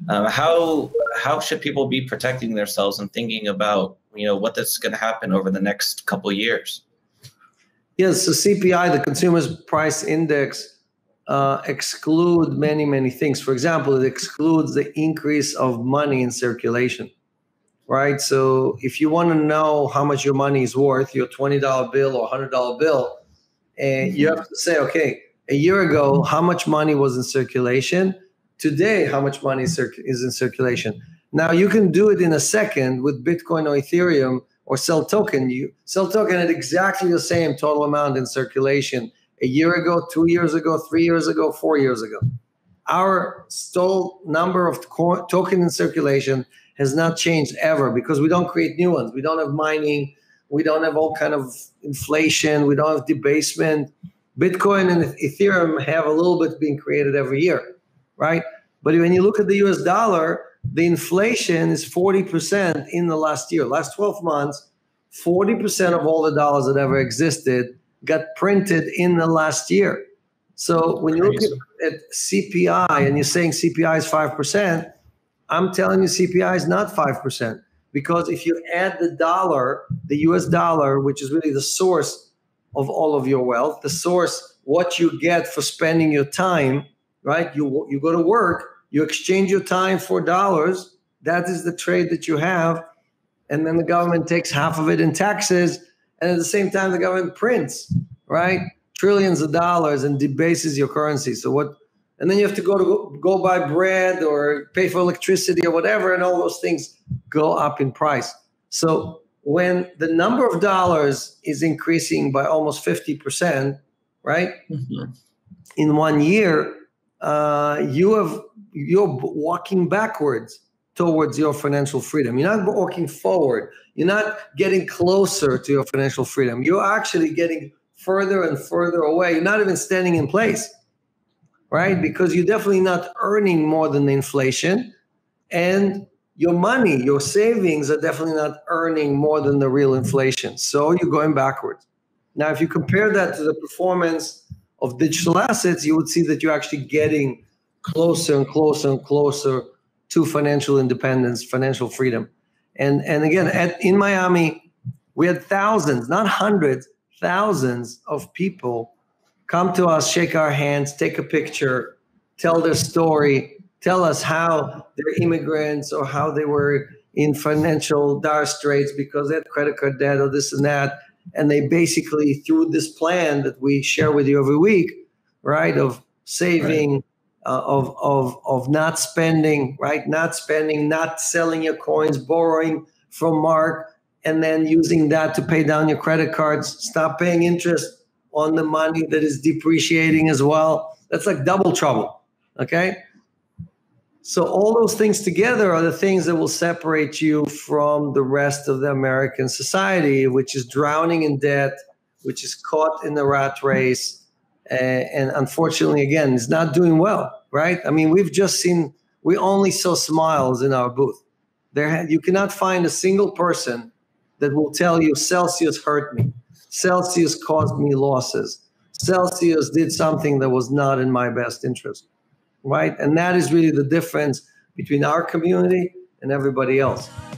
How should people be protecting themselves and thinking about what that's going to happen over the next couple of years? Yes, so CPI, the Consumer Price Index, exclude many things. For example, it excludes the increase of money in circulation, right? So if you want to know how much your money is worth, your $20 bill or $100 bill, and you have to say, okay, a year ago, how much money was in circulation? Today, how much money is in circulation? Now, you can do it in a second with Bitcoin or Ethereum or Sell Token. You Sell Token at exactly the same total amount in circulation a year ago, 2 years ago, 3 years ago, 4 years ago. Our total number of token in circulation has not changed ever because we don't create new ones. We don't have mining. We don't have all kind of inflation. We don't have debasement. Bitcoin and Ethereum have a little bit being created every year, right? But when you look at the US dollar, the inflation is 40% in the last year. Last 12 months, 40% of all the dollars that ever existed got printed in the last year. So when you look at CPI and you're saying CPI is 5%, I'm telling you CPI is not 5%. Because if you add the dollar, the US dollar, which is really the source of all of your wealth, the source, what you get for spending your time, right? You go to work, you exchange your time for dollars. That is the trade that you have. And then the government takes half of it in taxes. And at the same time, the government prints, right? Trillions of dollars and debases your currency. So what? And then you have to go buy bread or pay for electricity or whatever, and all those things go up in price. So when the number of dollars is increasing by almost 50%, right? Mm-hmm. In 1 year, you're walking backwards towards your financial freedom. You're not walking forward. You're not getting closer to your financial freedom. You're actually getting further and further away. You're not even standing in place, right? Because you're definitely not earning more than the inflation, and your money, your savings are definitely not earning more than the real inflation. So you're going backwards. Now, if you compare that to the performance of digital assets, you would see that you're actually getting closer and closer and closer to financial independence, financial freedom. And again, in Miami, we had thousands, not hundreds, thousands of people come to us, shake our hands, take a picture, tell their story, tell us how they're immigrants or how they were in financial dire straits because they had credit card debt or this and that. And they basically, through this plan that we share with you every week, right, of saving, right, of not spending, right, not spending, not selling your coins, borrowing from Mark, and then using that to pay down your credit cards, stop paying interest on the money that is depreciating as well. That's like double trouble, okay? So all those things together are the things that will separate you from the rest of the American society, which is drowning in debt, which is caught in the rat race, and unfortunately, again, is not doing well, right? I mean, we only saw smiles in our booth. You cannot find a single person that will tell you Celsius hurt me, Celsius caused me losses, Celsius did something that was not in my best interest. Right? And that is really the difference between our community and everybody else.